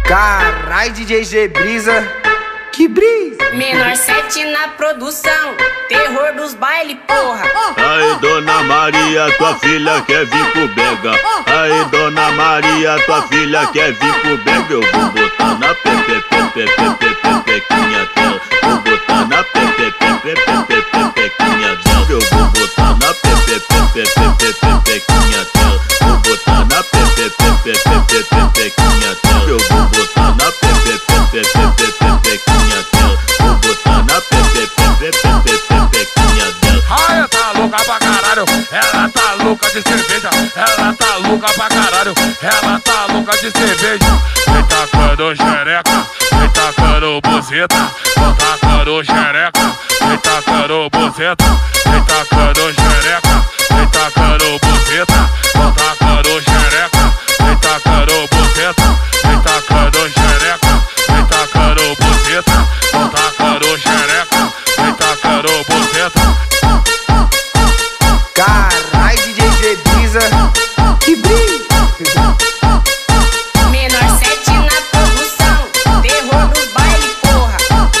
Carai, DJ G Brisa, que brisa! Menor 7 na produção, terror dos baile, porra. Aí, Dona Maria, tua filha quer vir pro Bega. Aí, Dona Maria, tua filha quer vir pro Bega. Eu vou botar na pepequinha dela. Vou botar na pepequinha dela. Eu vou botar na pepequinha dela. Vou botar na pepequinha dela. Eu vou botar na pepequinha dela. Vou botar na pepequinha dela. Ai, tá louca pra caralho, ela tá louca de cerveja. Ela tá louca pra caralho, ela tá louca de cerveja. Vem tacando xereca, vem tacando buzeta. Vem tacando xereca, vem tacando buzeta. Vem tacando xereca, vem tacando buzeta. Vem tacando xereca, vem tacando buzeta. Vem tacando xereca, vem tacando buzeta. Vem tacando xereca, vem tacando buzeta. Carai, DJ G Brisa, que brisa! Menor 7 na produção, terror dos baile, porra.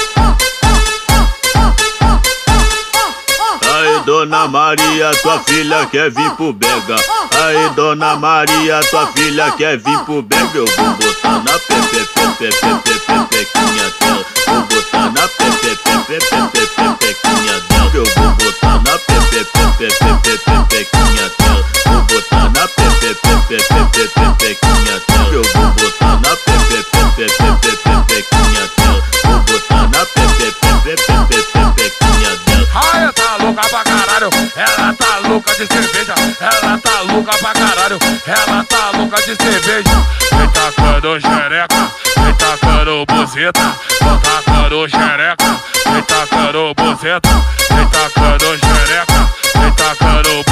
Aí, Dona Maria, tua filha quer vir pro Bega. Aí, Dona Maria, tua filha quer vir pro Bega. Eu vou botar na pepequinha dela. Vou botar na pepequinha dela. Eu vou botar na pepequinha dela. Vou botar na pepequinha dela. Eu vou botar na pepequinha dela. Vou botar na pepequinha dela. Ai, tá louca pra caralho, ela tá louca de cerveja. Ela tá louca pra caralho, ela tá louca de cerveja. Vem tacando xereca, vem tacando buzeta. Vem tacando xereca, vem tacando buzeta. Vem tacando xereca, vem tacando